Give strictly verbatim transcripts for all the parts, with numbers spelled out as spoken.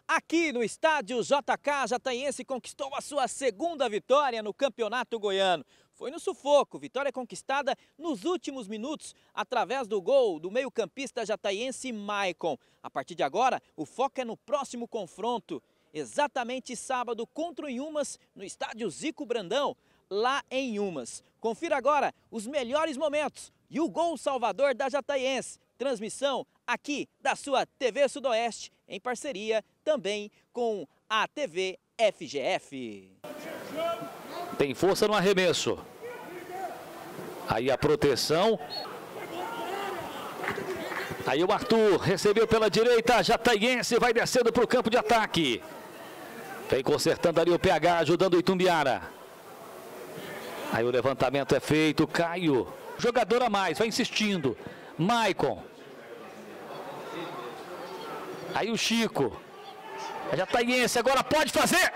Aqui no estádio J K, Jataiense conquistou a sua segunda vitória no Campeonato Goiano. Foi no sufoco, vitória conquistada nos últimos minutos através do gol do meio-campista jataiense Maicon. A partir de agora, o foco é no próximo confronto, exatamente sábado contra o Inhumas, no estádio Zico Brandão, lá em Inhumas. Confira agora os melhores momentos e o gol salvador da Jataiense. Transmissão aqui da sua T V Sudoeste, em parceria também com a T V F G F. Tem força no arremesso. Aí a proteção. Aí o Arthur recebeu pela direita. Jataiense vai descendo para o campo de ataque. Vem consertando ali o P H, ajudando o Itumbiara. Aí o levantamento é feito. Caio. Jogador a mais, vai insistindo. Maicon. Aí o Chico. A Jataiense agora pode fazer.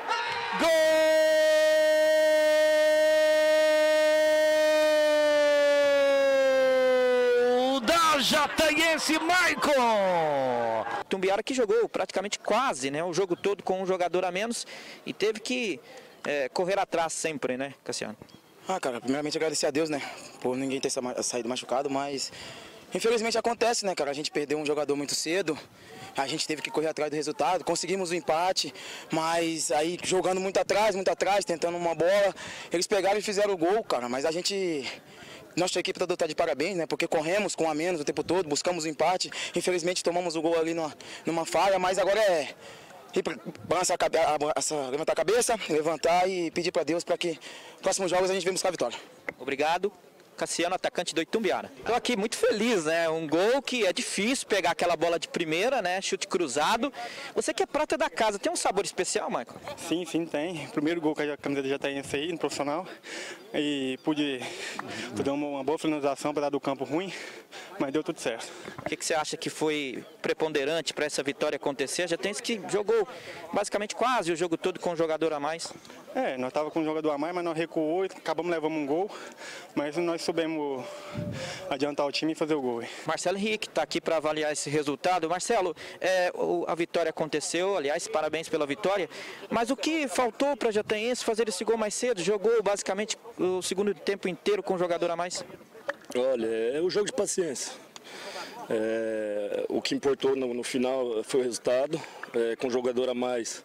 Gol da Jataiense, Maicon. Itumbiara que jogou praticamente quase, né, o jogo todo com um jogador a menos e teve que é, correr atrás sempre, né, Cassiano? Ah, cara, primeiramente agradecer a Deus, né, por ninguém ter saído machucado, mas infelizmente acontece, né, cara, a gente perdeu um jogador muito cedo, a gente teve que correr atrás do resultado, conseguimos o empate, mas aí jogando muito atrás, muito atrás, tentando uma bola, eles pegaram e fizeram o gol, cara, mas a gente, nossa equipe toda está de parabéns, né, porque corremos com a menos o tempo todo, buscamos o empate, infelizmente tomamos o gol ali numa, numa falha, mas agora é balançar a, a, levantar a cabeça, levantar e pedir para Deus para que nos próximos jogos a gente venha buscar a vitória. Obrigado, Cassiano, atacante do Itumbiara. Estou aqui muito feliz, né? Um gol que é difícil pegar aquela bola de primeira, né? Chute cruzado. Você que é prata da casa, tem um sabor especial, Maicon? Sim, sim, tem. Primeiro gol que a camiseta já tem esse aí, no profissional. E pude, pude dar uma boa finalização para dar do campo ruim, mas deu tudo certo. O que, que você acha que foi preponderante para essa vitória acontecer? Já tem que jogou basicamente quase o jogo todo com um jogador a mais. É, nós estávamos com um jogador a mais, mas nós recuou e acabamos levando um gol, mas nós soubemos adiantar o time e fazer o gol. Marcelo Henrique está aqui para avaliar esse resultado. Marcelo, é, a vitória aconteceu, aliás, parabéns pela vitória, mas o que faltou para a Jataiense fazer esse gol mais cedo? Jogou basicamente o segundo tempo inteiro com um jogador a mais? Olha, é o jogo de paciência. É, o que importou no, no final foi o resultado, é, com um jogador a mais.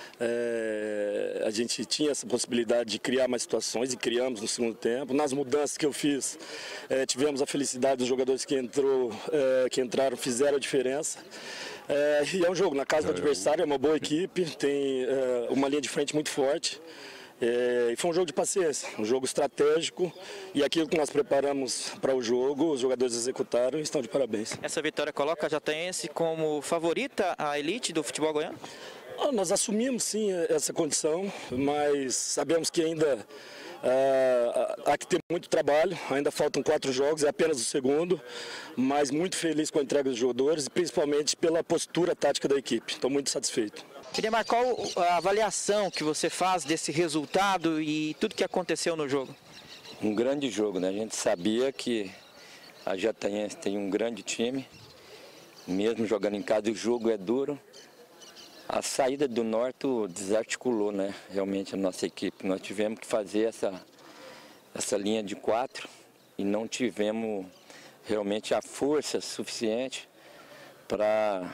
É, a gente tinha essa possibilidade de criar mais situações e criamos no segundo tempo. Nas mudanças que eu fiz, é, tivemos a felicidade dos jogadores que, entrou, é, que entraram, fizeram a diferença. É, e é um jogo na casa do adversário, é uma boa equipe, tem é, uma linha de frente muito forte. É, e foi um jogo de paciência, um jogo estratégico, e aquilo que nós preparamos para o jogo, os jogadores executaram e estão de parabéns. Essa vitória coloca a Jataiense como favorita à elite do futebol goiano? Ah, nós assumimos sim essa condição, mas sabemos que ainda ah, há que ter muito trabalho, ainda faltam quatro jogos, é apenas o segundo, mas muito feliz com a entrega dos jogadores e principalmente pela postura tática da equipe, estou muito satisfeito. Queria marcar a avaliação que você faz desse resultado e tudo que aconteceu no jogo. Um grande jogo, né? A gente sabia que a Jataiense tem um grande time, mesmo jogando em casa, o jogo é duro. A saída do Norte desarticulou, né? Realmente a nossa equipe. Nós tivemos que fazer essa, essa linha de quatro e não tivemos realmente a força suficiente para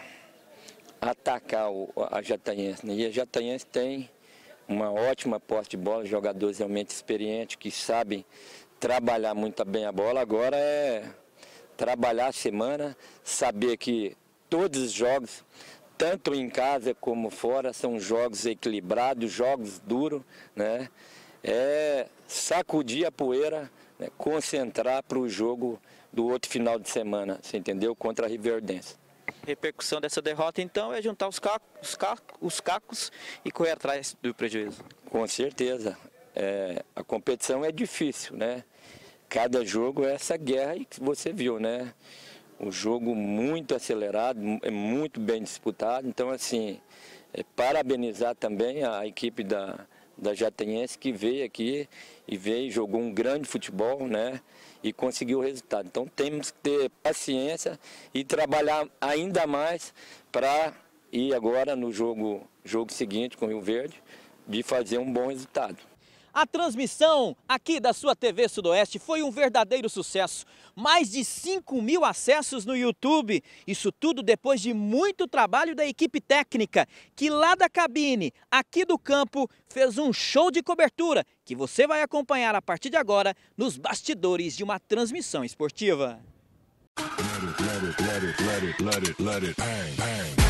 atacar o, a Jataiense. E a Jataiense tem uma ótima posse de bola, jogadores realmente experientes que sabem trabalhar muito bem a bola. Agora é trabalhar a semana, saber que todos os jogos, tanto em casa como fora, são jogos equilibrados, jogos duros, né? É sacudir a poeira, né? Concentrar para o jogo do outro final de semana, você entendeu? Contra a Riverdense. Repercussão dessa derrota, então, é juntar os cacos, os cacos, os cacos e correr atrás do prejuízo. Com certeza. É, a competição é difícil, né? Cada jogo é essa guerra que você viu, né? O jogo muito acelerado, é muito bem disputado. Então, assim, é, parabenizar também a equipe da, da Jataiense que veio aqui e veio, jogou um grande futebol, né? E conseguiu o resultado. Então temos que ter paciência e trabalhar ainda mais para e agora no jogo, jogo seguinte com o Rio Verde, de fazer um bom resultado. A transmissão aqui da sua T V Sudoeste foi um verdadeiro sucesso. Mais de cinco mil acessos no YouTube. Isso tudo depois de muito trabalho da equipe técnica, que lá da cabine, aqui do campo, fez um show de cobertura que você vai acompanhar a partir de agora nos bastidores de uma transmissão esportiva. Let it, let it, let it, let it, let it, bang, bang.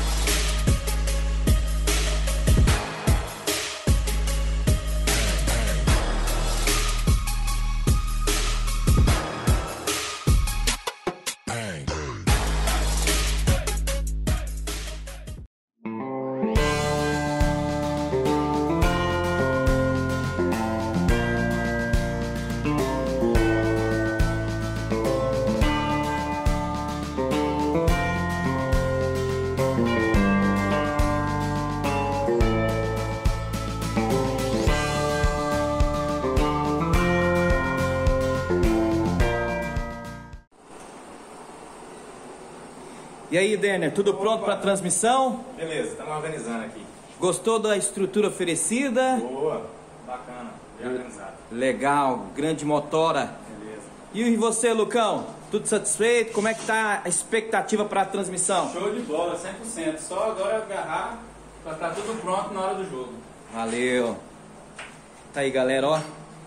E aí, Denner, tudo pronto para a transmissão? Beleza, estamos organizando aqui. Gostou da estrutura oferecida? Boa, bacana, bem organizado. Legal, grande motora. Beleza. E você, Lucão? Tudo satisfeito? Como é que tá a expectativa para a transmissão? Show de bola, cem por cento. Só agora agarrar para estar tudo pronto na hora do jogo. Valeu. Tá aí, galera, ó.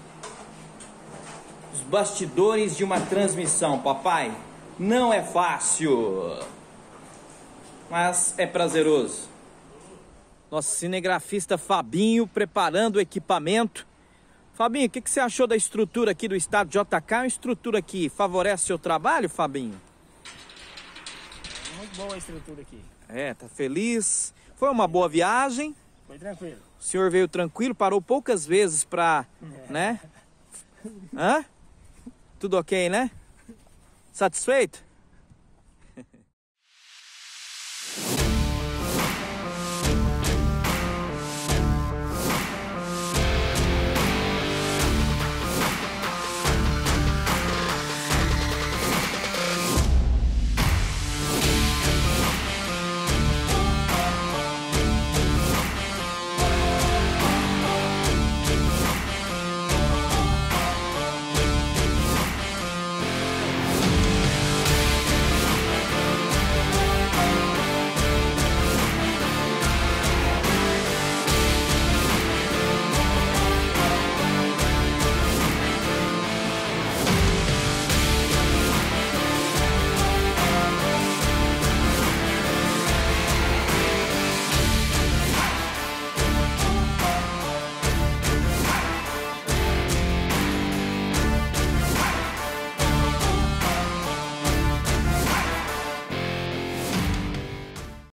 Os bastidores de uma transmissão, papai. Não é fácil, mas é prazeroso. Nosso cinegrafista Fabinho preparando o equipamento. Fabinho, o que, que você achou da estrutura aqui do estádio J K? Uma estrutura que favorece seu trabalho, Fabinho? Muito boa a estrutura aqui. É, tá feliz. Foi uma boa viagem. Foi tranquilo. O senhor veio tranquilo, parou poucas vezes pra, é. né? Hã? Tudo ok, né? Satisfeito?